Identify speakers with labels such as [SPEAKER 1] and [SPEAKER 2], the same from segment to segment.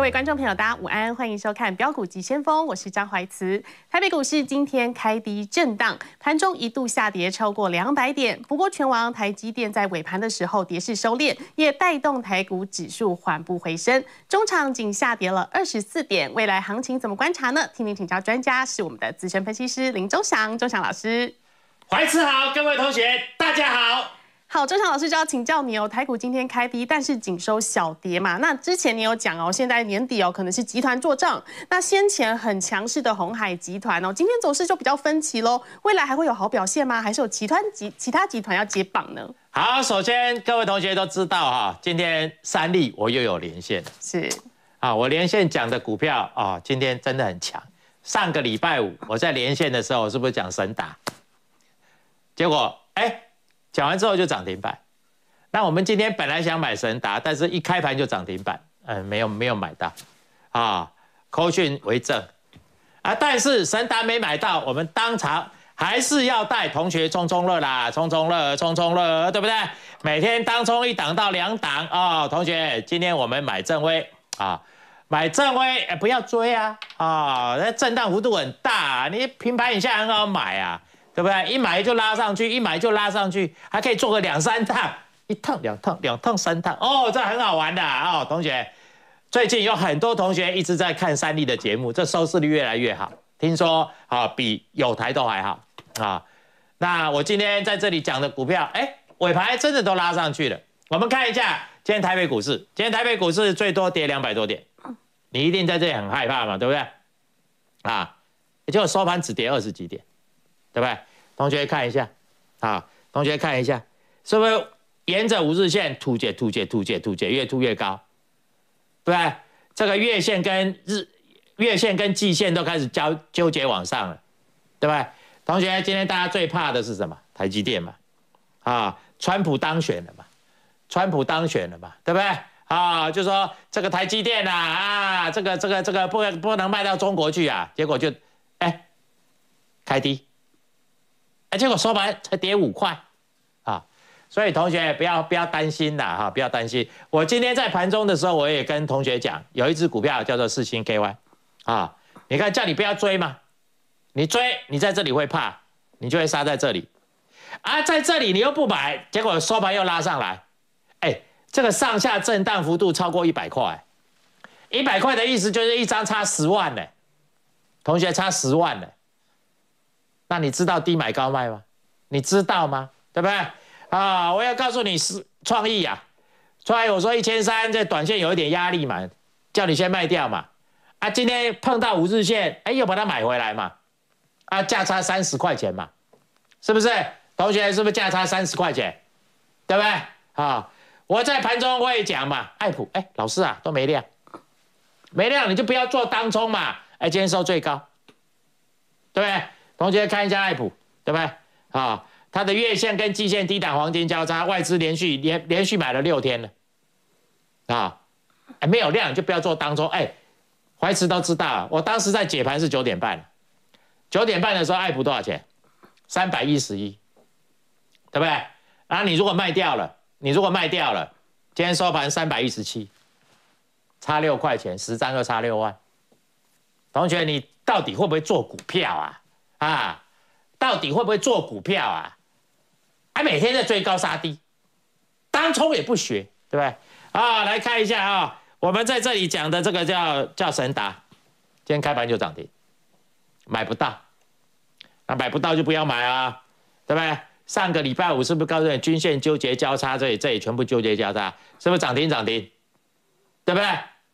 [SPEAKER 1] 位观众朋友，大家午安，欢迎收看标股急先锋，我是张怀慈。台北股市今天开低震荡，盘中一度下跌超过200点，不过全王台积电在尾盘的时候跌势收敛，也带动台股指数缓步回升，中场仅下跌了24点。未来行情怎么观察呢？听您请教专家，是我们的资深分析师林钟祥，钟祥老师。
[SPEAKER 2] 怀慈好，各位同学大家好。
[SPEAKER 1] 好，钟祥老师就要请教你哦。台股今天开低，但是仅收小跌嘛。那之前你有讲哦，现在年底哦，可能是集团做账。那先前很强势的鸿海集团哦，今天走势就比较分歧喽。未来还会有好表现吗？还是有其他集团要接棒呢？
[SPEAKER 2] 好，首先各位同学都知道哈，今天三立我又有连线，
[SPEAKER 1] 是
[SPEAKER 2] 啊，我连线讲的股票啊，今天真的很强。上个礼拜五我在连线的时候，我是不是讲神达？结果讲完之后就涨停板。那我们今天本来想买神达，但是一开盘就涨停板，没有买到啊，扣讯为证啊。但是神达没买到，我们当场还是要带同学冲冲乐啦，冲冲乐，对不对？每天当冲1档到2档啊，同学，今天我们买正威啊，买正威不要追啊，那震荡幅度很大，你平盘以下很好买啊。对不对？一买就拉上去，还可以做个2、3趟，1趟、2趟、2趟、3趟，哦，这很好玩的哦，同学。最近有很多同学一直在看三立的节目，这收视率越来越好，听说比友台都还好啊。那我今天在这里讲的股票，尾盘真的都拉上去了。我们看一下今天台北股市，今天台北股市最多跌200多点，你一定在这里很害怕嘛，对不对？啊，结果收盘只跌20几点。对不对？同学看一下，同学看一下，是不是沿着5日线突解，越突越高，对不对？这个月线跟季线都开始纠结往上了，对不对？同学，今天大家最怕的是什么？台积电嘛，川普当选了嘛，对不对？就说这个台积电这个不能卖到中国去啊，结果就开低。结果收盘才跌5块啊，所以同学不要担心啦，不要担心。我今天在盘中的时候，我也跟同学讲，有一只股票叫做世芯 KY 啊，你看叫你不要追嘛，你追你在这里会怕，你就会杀在这里啊，在这里你又不买，结果收盘又拉上来，这个上下震荡幅度超过100块，100块的意思就是一张差10万呢，同学差10万呢。那你知道低买高卖吗？你知道吗？对不对？我要告诉你创意创意我说1300，这短线有一点压力嘛，叫你先卖掉嘛。今天碰到5日线，又把它买回来嘛。价差30块钱嘛，是不是？同学是不是价差30块钱？对不对？我在盘中我也讲嘛，爱普，老师都没量，没量你就不要做当冲嘛。今天收最高，对不对？同学看一下爱普，对不对？它的月线跟季线低档黄金交叉，外资连续买了6天了，没有量你就不要做当中。怀慈都知道，我当时在解盘是9点半，9点半的时候爱普多少钱？311，对不对？然后你如果卖掉了，今天收盘317，差6块钱，10张就差6万。同学，你到底会不会做股票到底会不会做股票每天在追高杀低，当冲也不学，对不对？来看一下我们在这里讲的这个叫神达，今天开盘就涨停，买不到，那买不到就不要买对不对？上个礼拜五是不是告诉你均线纠结交叉，这里全部纠结交叉，是不是涨停？对不对？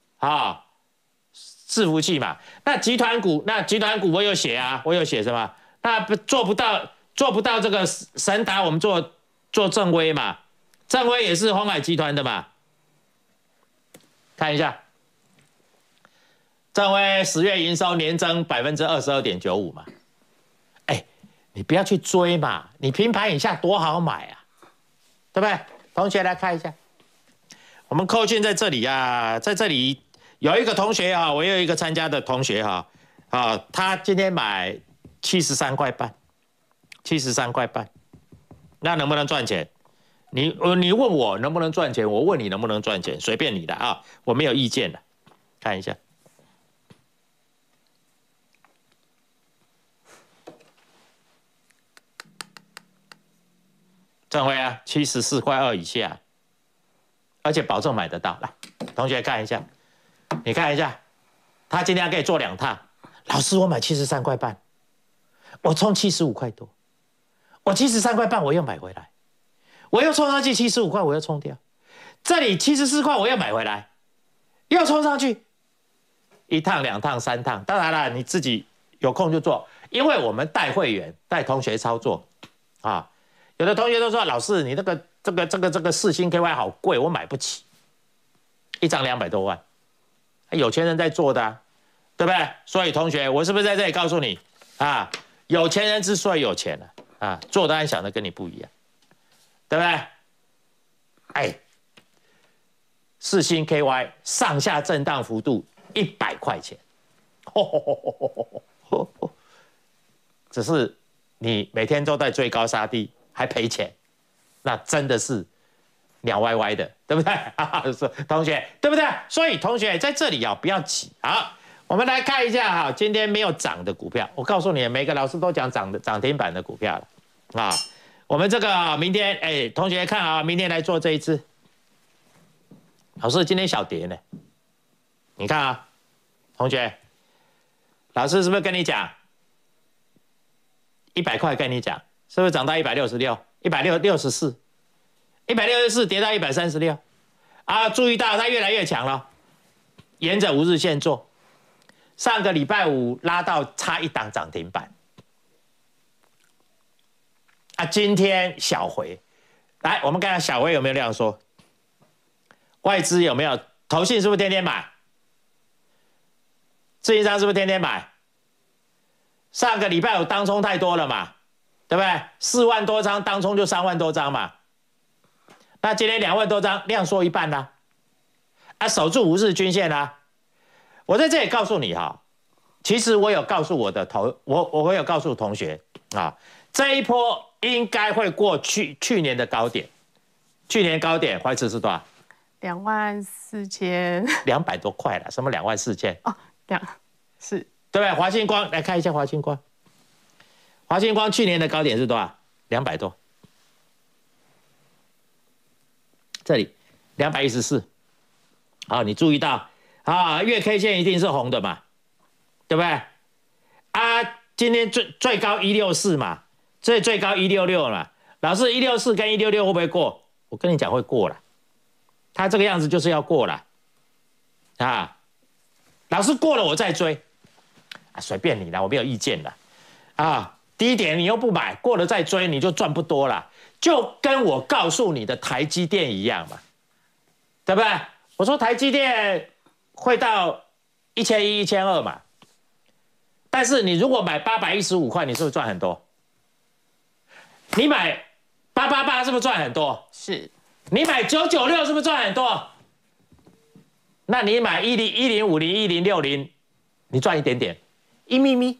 [SPEAKER 2] 伺服器嘛，那集团股我有写什么？那做不到这个神达，我们做正威嘛，正威也是鸿海集团的嘛。看一下，正威10月营收年增22.95%嘛。你不要去追嘛，你平盘以下多好买对不对？同学来看一下，我们扣讯在这里在这里。有一个同学我有一个参加的同学他今天买73块半，73块半，那能不能赚钱？你问我能不能赚钱，我问你能不能赚钱，随便你的我没有意见的。 看一下。正辉啊，74.2块以下，而且保证买得到。来，同学看一下，你看一下，他今天还可以做2趟。老师，我买73块半，我冲75块多，我73块半我又买回来，我又冲上去75块，我又冲掉，这里74块我又买回来，又冲上去，1趟、2趟、3趟。当然了，你自己有空就做，因为我们带会员、带同学操作啊。有的同学都说，老师，你这个世芯 KY 好贵，我买不起，1张200多万，有钱人在做的啊，对不对？所以同学，我是不是在这里告诉你啊，有钱人之所以有钱了啊，做的和想的跟你不一样，对不对？哎，世芯 KY 上下震荡幅度100块钱，只是你每天都在追高杀低。还赔钱，那真的是鸟歪歪的，对不对？同学，对不对？所以同学在这里啊，不要急。好，我们来看一下哈，今天没有涨的股票。我告诉你，每个老师都讲涨停板的股票了啊。我们这个明天，哎，同学看啊，明天来做这一支。老师今天小跌呢，你看啊，同学，老师是不是跟你讲100块？跟你讲。是不是涨到166、164跌到136？啊，注意到它越来越强了，沿着5日线做。上个礼拜五拉到差1档涨停板，啊，今天小回。来，我们看看小回有没有量缩，外资有没有？投信是不是天天买？自营商是不是天天买？上个礼拜五当冲太多了嘛？对不对？4万多张，当冲就3万多张嘛。那今天2万多张，量缩一半啦。啊，守住5日均线啦。我在这里告诉你哈，其实我有告诉我的我有告诉同学啊，这一波应该会过去年的高点。去年高点怀慈是多少
[SPEAKER 1] ？24200，200
[SPEAKER 2] 多块了，什么24000？
[SPEAKER 1] 哦，是，
[SPEAKER 2] 对不对？华星光来看一下华星光。华星光去年的高点是多少？200多，这里214。好，你注意到啊，月 K 线一定是红的嘛，对不对？啊，今天最高164嘛，最高166嘛。老师164跟166会不会过？我跟你讲会过了，它这个样子就是要过了啊。老师过了我再追，啊，随便你啦，我没有意见了啊。低点你又不买，过了再追你就赚不多了，就跟我告诉你的台积电一样嘛，对不对？我说台积电会到1100、1200嘛，但是你如果买815块，你是不是赚很多？你买888是不是赚很多？
[SPEAKER 1] 是。
[SPEAKER 2] 你买996是不是赚很多？那你买1050、1060，你赚一点点。一咪咪，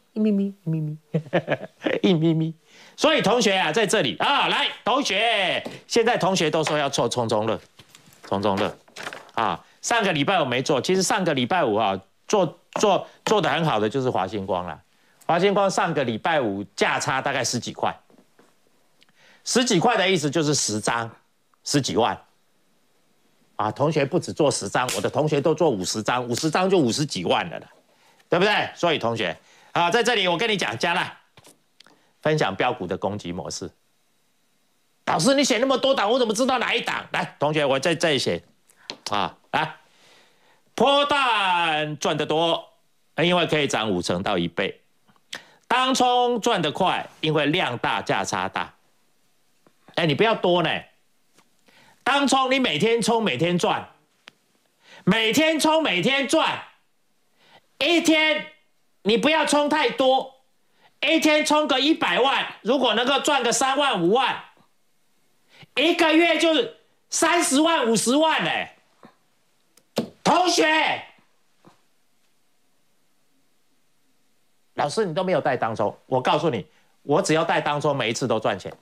[SPEAKER 2] 所以同学啊，在这里啊，来，同学，现在同学都说要做从中乐，啊，上个礼拜我没做，其实上个礼拜五啊，做的很好的就是华星光啦，华星光上个礼拜五价差大概10几块，10几块的意思就是10张10几万，啊，同学不止做10张，我的同学都做50张，50张就50几万了啦。对不对？所以同学啊，在这里我跟你讲，加赖分享标股的攻击模式。老师，你写那么多档，我怎么知道哪一档？来，同学，我在这里写啊，来，波段赚得多，因为可以涨5成到1倍；当冲赚得快，因为量大价差大。哎，你不要多呢，当冲你每天冲每天赚，每天冲每天赚。一天你不要冲太多，一天冲个100万，如果能够赚个3万5万，一个月就是30万50万嘞。同学，老师你都没有带当冲，我告诉你，我只要带当冲，每一次都赚钱，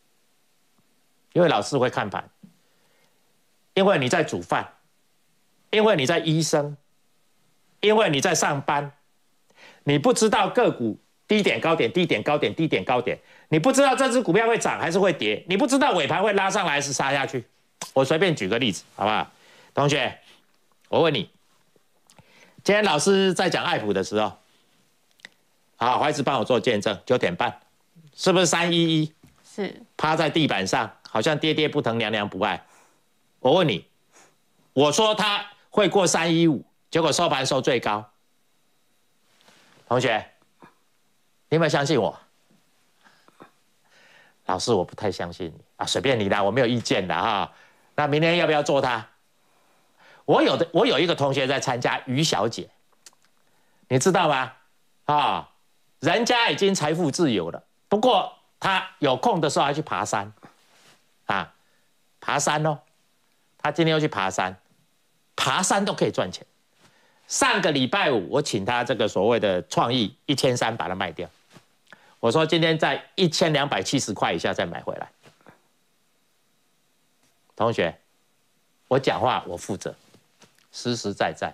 [SPEAKER 2] 因为老师会看盘，因为你在煮饭。 因为你在医生，因为你在上班，你不知道个股低点高点低点高点低点高点，你不知道这只股票会涨还是会跌，你不知道尾盘会拉上来还是杀下去。我随便举个例子，好不好？同学，我问你，今天老师在讲爱普的时候，好，怀子帮我做见证，9点半，是不是311？
[SPEAKER 1] 是
[SPEAKER 2] 趴在地板上，好像爹爹不疼娘娘不爱。我问你，我说他会过315，结果收盘收最高。同学，你有没有相信我？老师，我不太相信你啊，随便你啦，我没有意见的哈。那明天要不要做它？我有一个同学在参加于小姐，你知道吗？啊，人家已经财富自由了，不过他有空的时候还去爬山，啊，爬山哦。他今天又去爬山，爬山都可以赚钱。上个礼拜五，我请他这个所谓的创意1300把它卖掉，我说今天在1270块以下再买回来。同学，我讲话我负责，实实在在。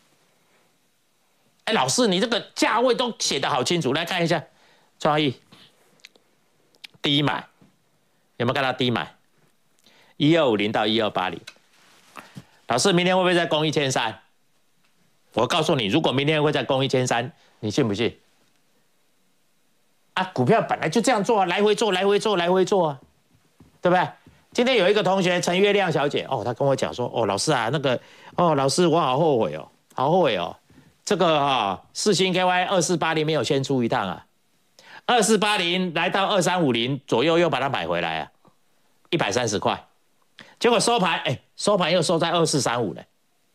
[SPEAKER 2] 哎，老师，你这个价位都写得好清楚，来看一下，创意低买，有没有看到低买？1250到1280。老师，明天会不会再攻1300？我告诉你，如果明天会再攻1300，你信不信？啊，股票本来就这样做啊，来回做，来回做，来回做啊，对不对？今天有一个同学陈月亮小姐，哦，她跟我讲说，哦，老师啊，那个，哦，老师，我好后悔哦，好后悔哦，这个啊，世芯 KY 2480没有先出一趟啊，2480来到2350左右又把它买回来啊，130块，结果收盘，哎，收盘又收在2435了。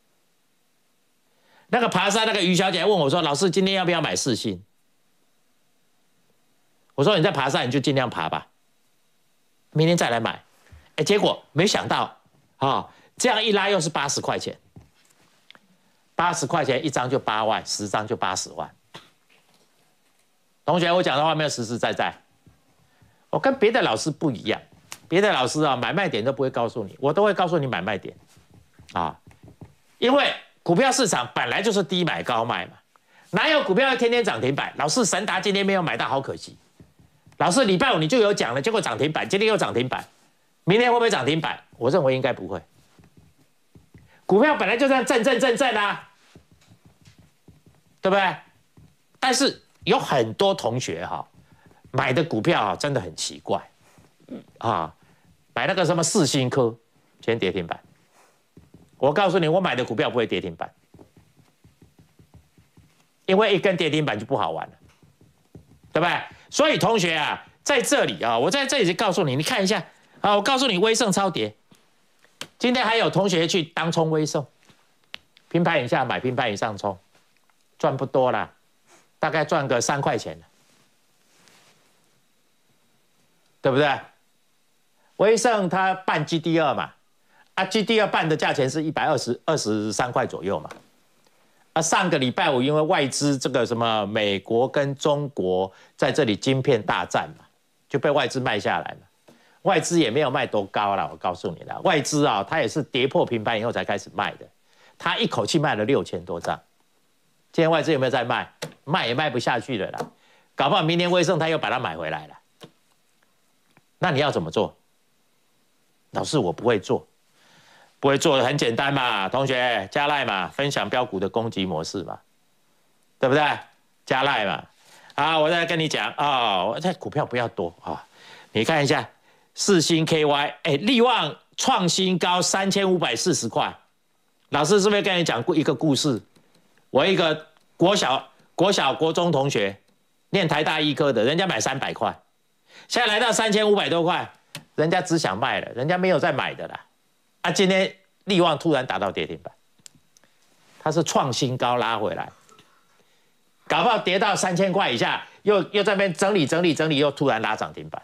[SPEAKER 2] 那个爬山那个于小姐问我说，老师今天要不要买世芯？我说你在爬山你就尽量爬吧，明天再来买。哎，结果没想到啊，这样一拉又是80块钱，80块钱一张就8万，10张就80万。同学，我讲的话没有实实在在，我跟别的老师不一样，别的老师啊买卖点都不会告诉你，我都会告诉你买卖点啊，因为股票市场本来就是低买高卖嘛，哪有股票要天天涨停板？老师，神达今天没有买到，好可惜。老师，礼拜五你就有讲了，结果涨停板，今天又涨停板，明天会不会涨停板？我认为应该不会。股票本来就这样震啊，对不对？但是有很多同学哈，买的股票啊真的很奇怪啊，买那个什么世芯科，今天跌停板。我告诉你，我买的股票不会跌停板，因为一根跌停板就不好玩了，对不对？所以同学啊，在这里啊，我在这里就告诉你，你看一下啊，我告诉你，威盛超跌，今天还有同学去当冲威盛，平盘以下买，平盘以上冲，赚不多啦，大概赚个3块钱，对不对？威盛它办 GD2嘛。啊 ，GD2办的价钱是123块左右嘛。啊，上个礼拜五因为外资这个什么美国跟中国在这里晶片大战嘛，就被外资卖下来嘛。外资也没有卖多高啦，我告诉你啦，外资啊，它也是跌破平盘以后才开始卖的，它一口气卖了6000多张。今天外资有没有在卖？卖也卖不下去了啦，搞不好明年威盛它又把它买回来了。那你要怎么做？老师，我不会做。不会做的很简单嘛，同学加赖嘛，分享标股的攻击模式嘛，对不对？加赖嘛，啊，我再跟你讲啊，我这股票不要多啊，你看一下世芯 KY， 哎，力旺创新高3540块，老师是不是跟你讲过一个故事？我一个国小、国中同学，念台大医科的，人家买300块，现在来到3500多块，人家只想卖了，人家没有再买的啦。啊，今天力旺突然打到跌停板，它是创新高拉回来，搞不好跌到3000块以下，又在那边整理，又突然拉涨停板。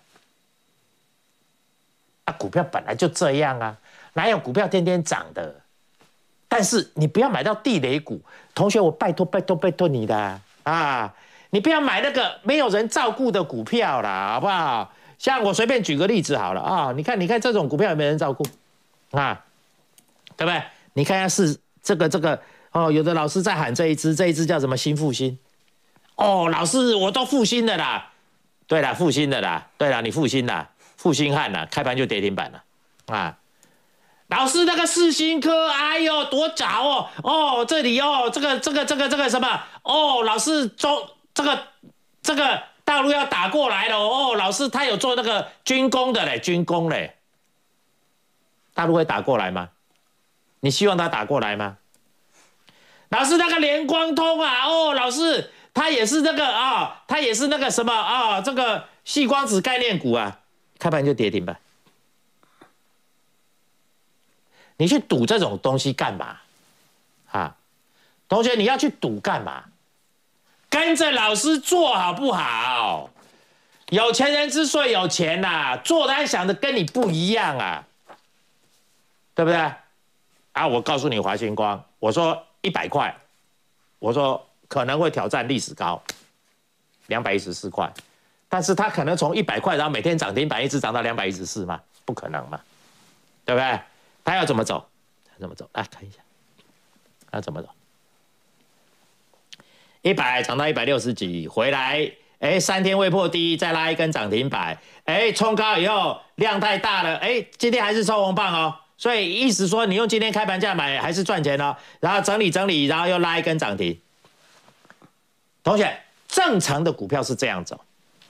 [SPEAKER 2] 啊，股票本来就这样啊，哪有股票天天涨的？但是你不要买到地雷股，同学，我拜托你的啊，你不要买那个没有人照顾的股票啦，好不好？像我随便举个例子好了啊，你看这种股票有没有人照顾？啊，对不对？你看一下这个哦，有的老师在喊这一支叫什么新复兴？哦，老师我都复兴的啦。对了，复兴的啦。对了，你复兴啦，复兴汉啦，开盘就跌停板了啊。老师那个世新科，哎呦多早哦！哦，这里哦，这个什么？哦，老师这个大陆要打过来了哦，老师他有做那个军工的嘞，军工嘞。大陆会打过来吗？你希望他打过来吗？老师那个联光通啊，哦，老师他也是那个啊，他也是那个什么啊，这个矽光子概念股啊，开盘就跌停板。你去赌这种东西干嘛？啊，同学，你要去赌干嘛？跟着老师做好不好？有钱人之所以有钱呐，做单想的跟你不一样啊，对不对？啊，我告诉你，华星光，我说100块，我说可能会挑战历史高，214块，但是它可能从100块，然后每天涨停板一直涨到214嘛，不可能嘛，对不对？他要怎么走？他怎么走？来看一下，他怎么走？100涨到160几，回来，哎，3天未破低，再拉一根涨停板，哎，冲高以后量太大了，哎，今天还是抽红棒哦，所以意思说你用今天开盘价买还是赚钱哦，然后整理，然后又拉一根涨停。同学，正常的股票是这样走，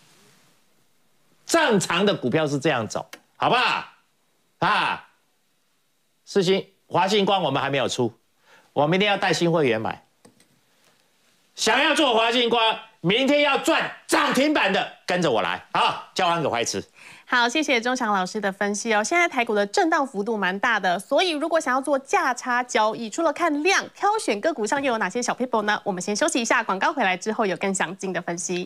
[SPEAKER 2] 正常的股票是这样走，好不好？啊。世新、华星光我们还没有出，我明天要带新会员买。想要做华星光，明天要赚涨停板的，跟着我来啊！交还给怀慈。
[SPEAKER 1] 好，谢谢钟祥老师的分析哦。现在台股的震荡幅度蛮大的，所以如果想要做价差交易，除了看量，挑选个股上又有哪些小 people 呢？我们先休息一下，广告回来之后有更详尽的分析。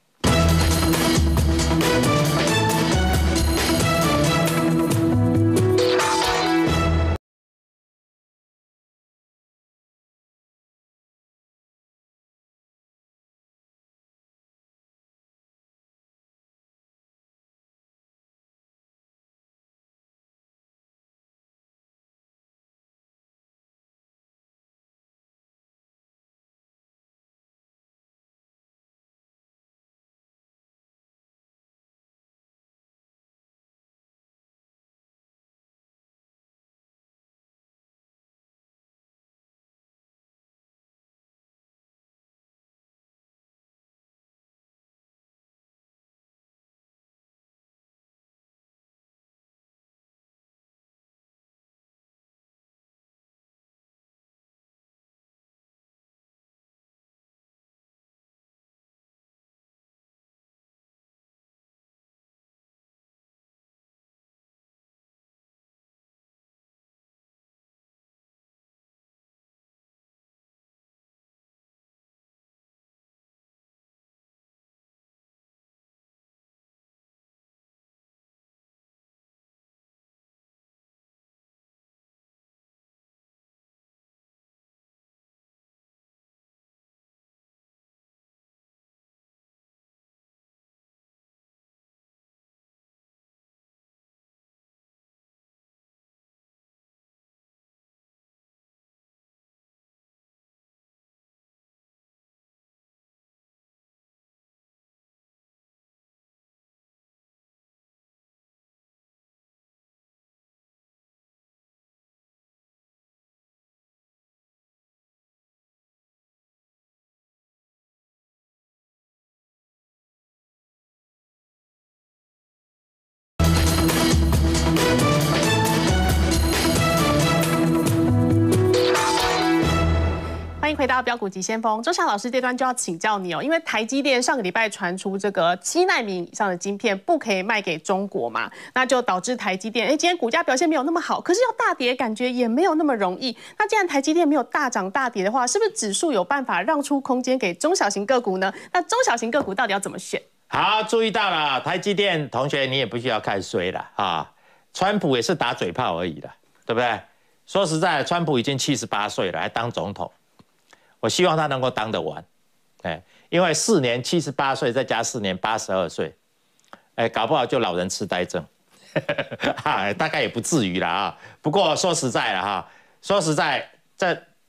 [SPEAKER 1] 欢迎回到标股急先锋，周翔老师这段就要请教你哦，因为台积电上个礼拜传出这个7奈米以上的晶片不可以卖给中国嘛，那就导致台积电今天股价表现没有那么好，可是要大跌感觉也没有那么容易。那既然台积电没有大涨大跌的话，是不是指数有办法让出空间给中小型个股呢？那中小型个股到底要怎么选？
[SPEAKER 2] 好，注意到了，台积电同学你也不需要看衰了啊，川普也是打嘴炮而已的，对不对？说实在，川普已经78岁了，还当总统。我希望他能够当得完，哎，因为4年78岁，再加4年82岁，哎，搞不好就老人痴呆症，大概也不至于啦啊。不过说实在了哈，说实在，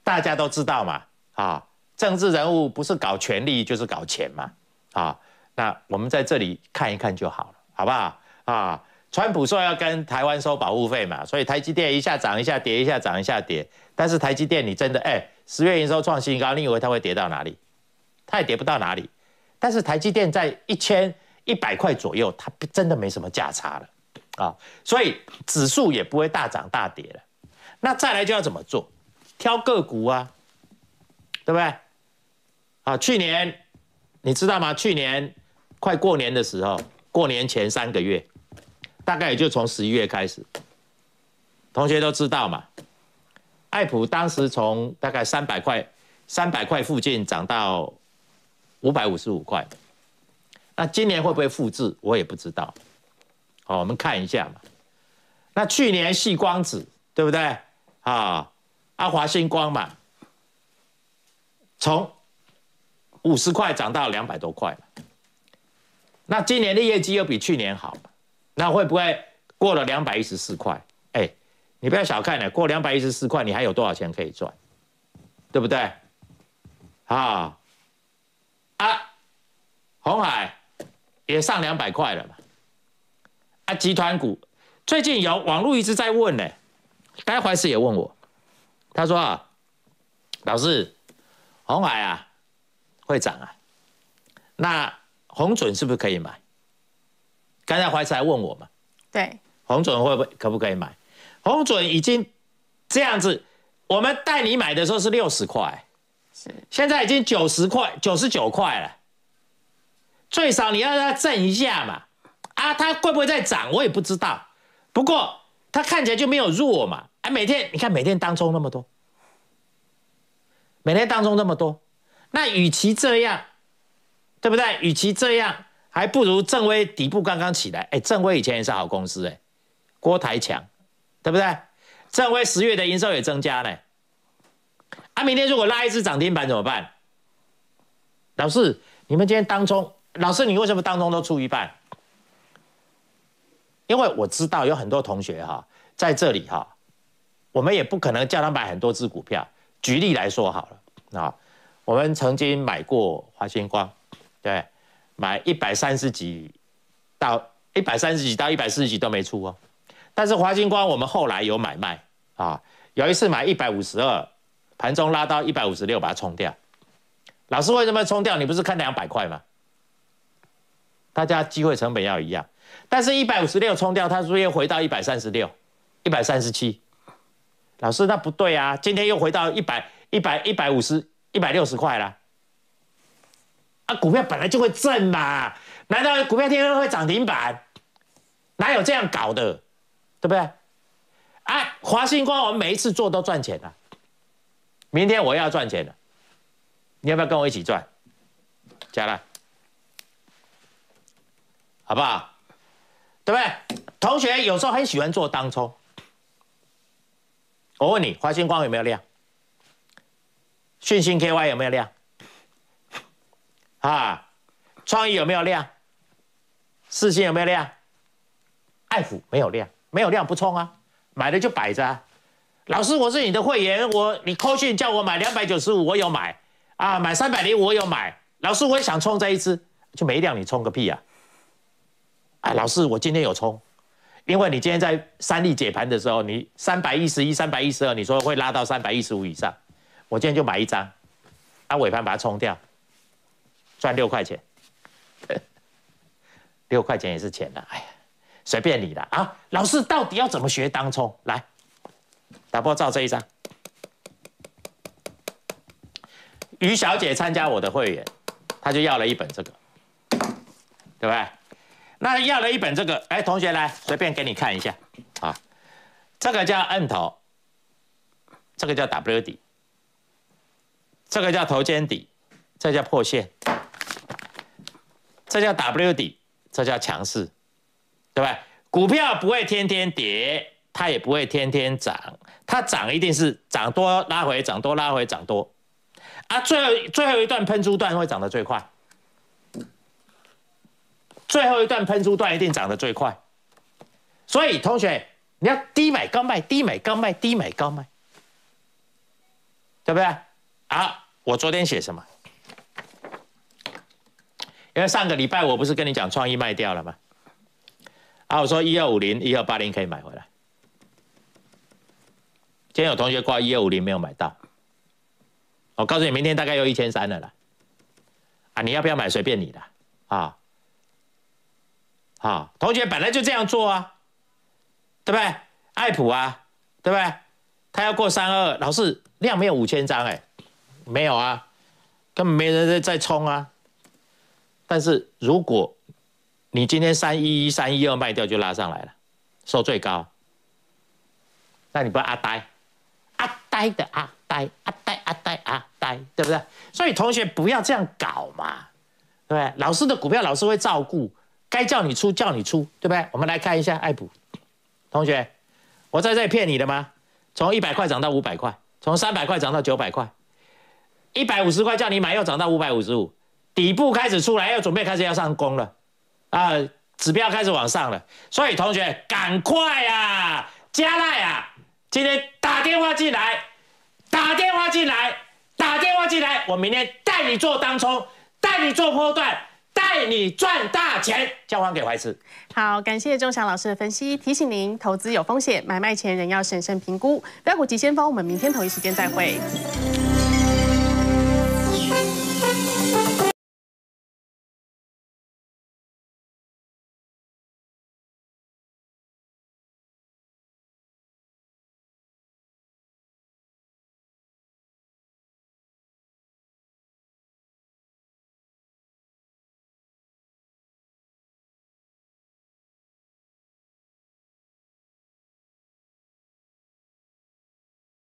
[SPEAKER 2] 大家都知道嘛，政治人物不是搞权力就是搞钱嘛，那我们在这里看一看就好了，好不好？川普说要跟台湾收保护费嘛，所以台积电一下涨一下跌，一下涨一下跌。但是台积电你真的10月营收创新高，你以为它会跌到哪里？它也跌不到哪里。但是台积电在1100块左右，它真的没什么价差了所以指数也不会大涨大跌了。那再来就要怎么做？挑个股啊，对不对？去年你知道吗？去年快过年的时候，过年前3个月。大概也就从11月开始，同学都知道嘛。爱普当时从大概300块附近涨到555块，那今年会不会复制，我也不知道。我们看一下嘛。那去年矽光子对不对？华星光嘛，从50块涨到200多块。那今年的业绩又比去年好。那会不会过了214块？你不要小看了，过214块，你还有多少钱可以赚？对不对？鸿海也上200块了嘛。集团股最近有网络一直在问呢，该怀师也问我，他说老师，鸿海会涨那鸿准是不是可以买？刚才怀慈还问我嘛，
[SPEAKER 1] 对，
[SPEAKER 2] 鸿准可不可以买？鸿准已经这样子，我们带你买的时候是60块，现在已经90块、99块了，最少你要让它震一下嘛。它会不会再涨，我也不知道。不过它看起来就没有弱嘛。每天你看每天当中那么多，每天当中那么多，那与其这样，对不对？与其这样。还不如正威底部刚刚起来，正威以前也是好公司，郭台强，对不对？正威10月的营收也增加呢。明天如果拉一只涨停板怎么办？老师，你们今天当中，老师你为什么当中都出一半？因为我知道有很多同学在这里我们也不可能叫他买很多只股票。举例来说好了我们曾经买过华星光，对。买130几到140几都没出哦，但是华星光我们后来有买卖有一次买152，盘中拉到156把它冲掉。老师为什么冲掉？你不是看200块吗？大家机会成本要一样，但是156冲掉，它是不是又回到136、137？老师那不对啊，今天又回到150、160块啦。股票本来就会震嘛，难道股票天天会涨停板？哪有这样搞的，对不对？华星光我们每一次做都赚钱了，明天我要赚钱了，你要不要跟我一起赚？加来，好不好？对不对？同学有时候很喜欢做当冲，我问你，华星光有没有量？讯星 KY 有没有量？创意有没有量？世芯有没有量？爱普没有量，没有量不冲买了就摆着老师，我是你的会员，你扣讯叫我买295，我有买买305我有买。老师，我也想冲这一支，就没量你冲个屁老师，我今天有冲，因为你今天在三立解盘的时候，你311、312，你说会拉到315以上，我今天就买一张，尾盘把它冲掉。赚6块钱，6块钱也是钱哎呀，随便你啦老师到底要怎么学当冲？来，打波照这一张。于小姐参加我的会员，她就要了一本这个，对不对？那要了一本这个，同学来，随便给你看一下这个叫 N 头，这个叫 W 底，这个叫头肩底，这叫破线。这叫 W 底，这叫强势，对吧？股票不会天天跌，它也不会天天涨，它涨一定是涨多拉回，涨多拉回，涨多。最后一段喷出段会涨得最快，最后一段喷出段一定涨得最快。所以同学，你要低买高卖，低买高卖，低买高卖。 对不对？啊，我昨天写什么？因为上个礼拜我不是跟你讲创意卖掉了吗？啊，我说1250、1280可以买回来。今天有同学挂1250没有买到，我告诉你，明天大概又1300了啦。啊，你要不要买随便你的啊。啊，同学本来就这样做啊，对不对？爱普啊，对不对？他要过32，老师量没有5000张哎，没有啊，根本没人在冲啊。但是如果你今天311、312卖掉就拉上来了，收最高，那你不要阿呆，阿呆的阿呆，阿呆阿呆阿呆，对不对？所以同学不要这样搞嘛，对不对？老师的股票老师会照顾，该叫你出叫你出，对不对？我们来看一下爱普，同学，我在这里骗你的吗？从100块涨到500块，从300块涨到900块，150块叫你买又涨到555，底部开始出来，又准备开始要上攻了，啊，指标开始往上了，所以同学赶快啊，加赖啊，今天打电话进来，打电话进来，打电话进来，我明天带你做当冲，带你做波段。带你赚大钱，交还给怀慈。
[SPEAKER 1] 好，感谢钟祥老师的分析，提醒您投资有风险，买卖前仍要审慎评估。标股急先锋，我们明天同一时间再会。